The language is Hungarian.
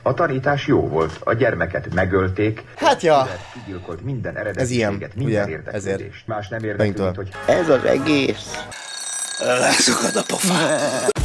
A tanítás jó volt, a gyermeket megölték. Hát ja. Kigyilkolt minden eredetiséget, Ez ilyen, minden ugye, érdeklődést. ezért. Más nem érdekli, mint hogy... Ez az egész. Leszakad a pofám.